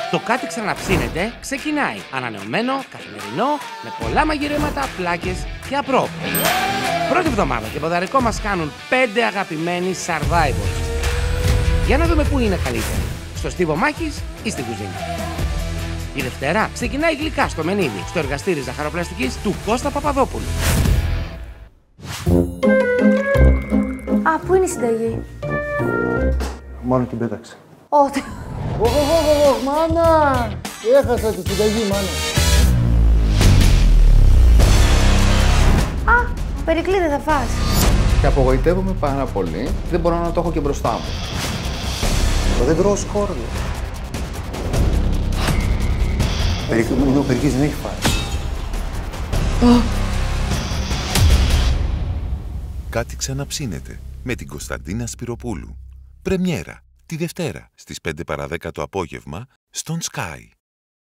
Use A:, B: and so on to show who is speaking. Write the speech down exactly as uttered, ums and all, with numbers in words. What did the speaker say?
A: Το κάτι ξαναψύνεται ξεκινάει. Ανανεωμένο, καθημερινό, με πολλά μαγειρέματα, πλάκες και απρό. Πρώτη εβδομάδα και ποδαρικό μας κάνουν πέντε αγαπημένοι survivors. Για να δούμε πού είναι καλύτεροι, στο στίβο μάχης ή στην κουζίνα. Η Δευτέρα ξεκινάει γλυκά στο Μενίδη, στο εργαστήρι ζαχαροπλαστικής του Κώστα Παπαδόπουλου.
B: Α, πού είναι η συνταγή?
C: Μόνο την πέταξε.
B: Όχι.
C: Οχ, οχ, οχ, μάνα! Έχασα τη συνταγή, μάνα.
B: Α, Περικλή δεν θα φας.
D: Και απογοητεύομαι πάρα πολύ. Δεν μπορώ να το έχω και μπροστά μου.
C: Δεν τρώω σκόρδο. Ο Περικλής δεν έχει φάει.
E: Κάτι ξαναψύνεται με την Κωνσταντίνα Σπυροπούλου. Πρεμιέρα τη Δευτέρα στις πέντε παρά δέκα το απόγευμα στον Sky.